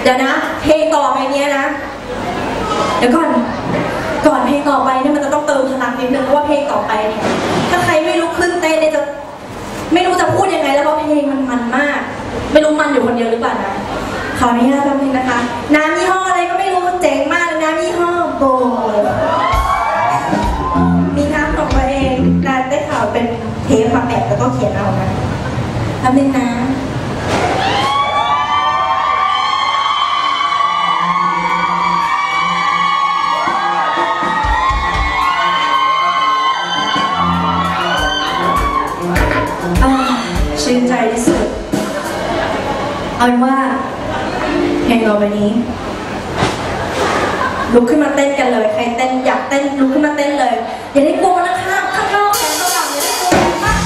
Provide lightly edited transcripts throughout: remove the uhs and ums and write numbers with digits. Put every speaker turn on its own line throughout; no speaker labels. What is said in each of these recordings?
ดี๋ยวนะเพลงต่อไปเนี้ยนะเดี๋ยวก่อนเพลงต่อไปเนี่ยมันจะต้องเติมพลังนิดนึงเพราะว่าเพลงต่อไปเนี่ยถ้าใครไม่ลุกขึ้นเต้นเนี่ยจะไม่รู้จะพูดยังไงแล้วเพราะเพลงมันมากไม่รู้มันอยู่คนเดียวหรือเปล่านะขออนุญาตแป๊บนึงนะคะน้ำยี่ห้ออะไรก็ไม่รู้เจ๋งมากเลยน้ำยี่ห้อโบมีน้ำของตัวเองนานได้ข่าวเป็นเทปมาแปะแล้วก็เขียนเอานะแป๊บนึงนะชื่นใจที่สุดเอาเป็นว่าเพลงต่อไปนี้ลุกขึ้นมาเต้นกันเลยใครเต้นอยากเต้นลุกขึ้นมาเต้นเลยอย่าได้กลัวนะคะข้างนอกแขนตัวหลังอย่าได้กลัวมาก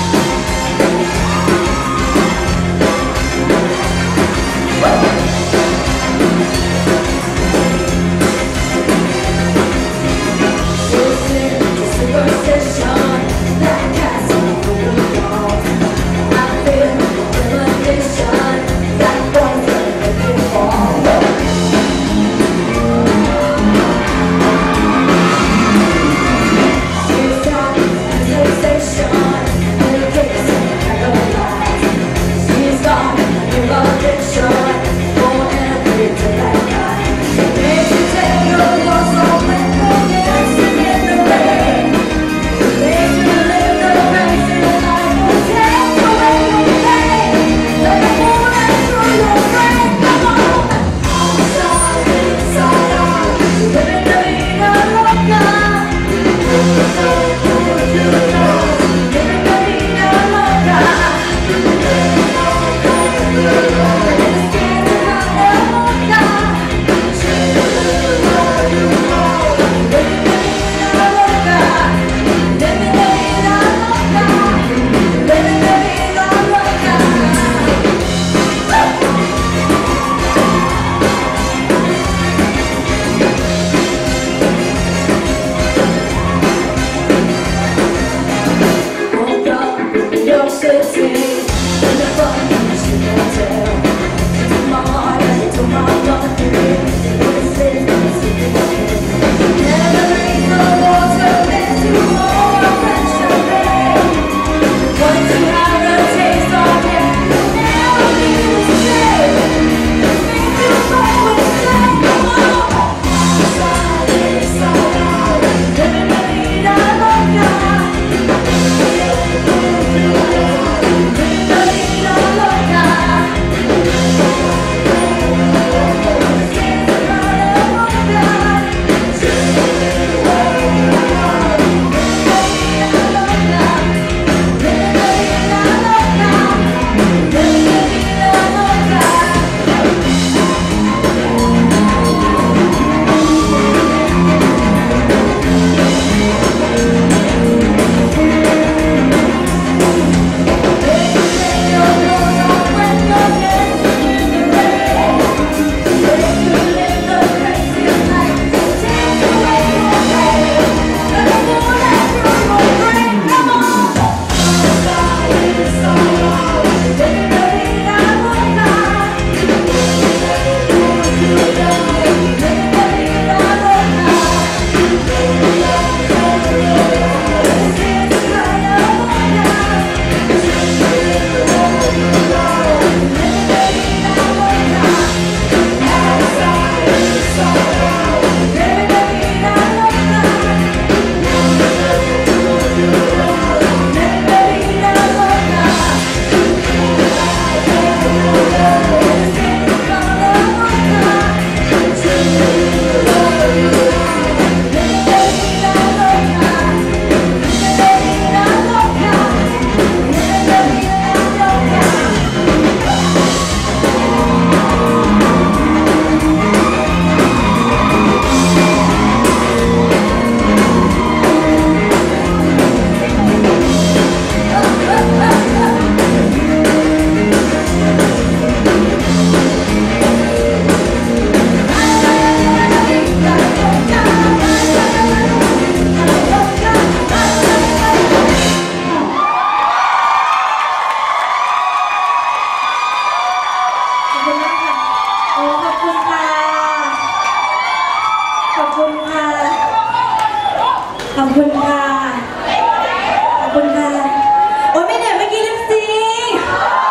ขอบคุณค่ะขอบคุณค่ะโอ๊ยไม่เหนื่อยเมื่อกี้ลิปซิงค์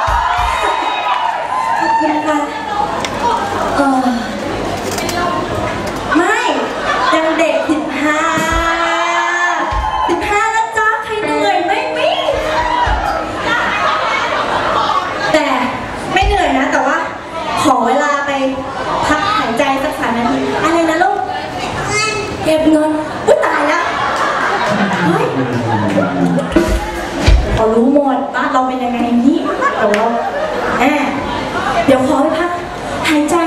ขอบคุณค่ะไม่ยังเด็ก15นะจ๊ะใครเหนื่อยไม่มีแต่ไม่เหนื่อยนะแต่ว่าขอเวลาไปพักหายใจสัก3 นาทีอะไรนะลูกเก็บเงินอุ๊ยตายแล้วเฮ้ยเขารู้หมดว่าเราเป็นยังไงนี่เดี๋ยวขอไปพักหายใจ